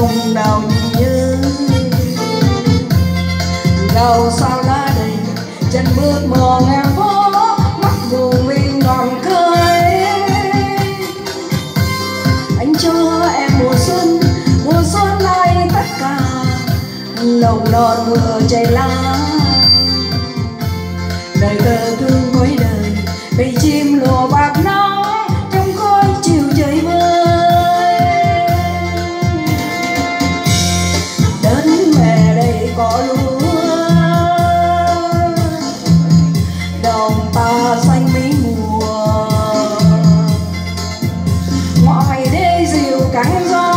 nồng nồng như gầu sao lá đầy chân bước mò ngang phố mắt buồn vì ngọn cười. Anh cho em mùa xuân này tất cả nồng nàn vừa chảy lá. Đời thơ thương cuối đời bầy chim lùa bạc nắng trong khói chiều trời vơi. Đến mẹ đây có lúa đồng ta xanh mấy mùa, ngoài đê dịu cánh gió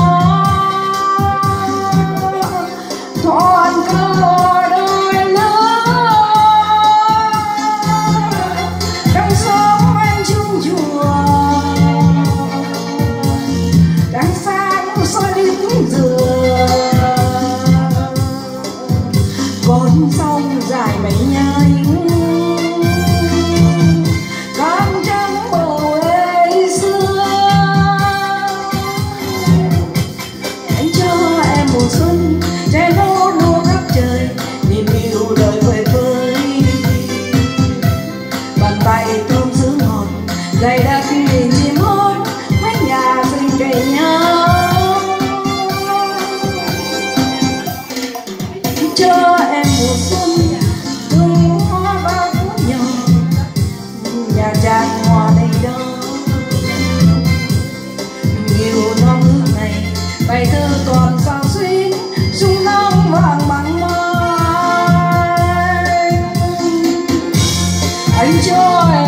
thoàn cơ đôi lứa. Đang sống anh chung chùa đang sáng soi đứng dừa, con sông dài mấy nhánh con trắng bầu ê xưa. Anh cho em mùa xuân trái lúa lúa khắp trời niềm yêu đời vơi vơi. Bàn tay thơm giữ ngọt gầy đất nhìn chim hót mấy nhà xinh kề nhau. Anh cho em mùa xuân hương hoa bao phút nhỏ nhà tràn hoa đầy đó. Nhiều non ước này bài thơ còn sao xuyến sung nắng vàng bằng mai. Anh cho em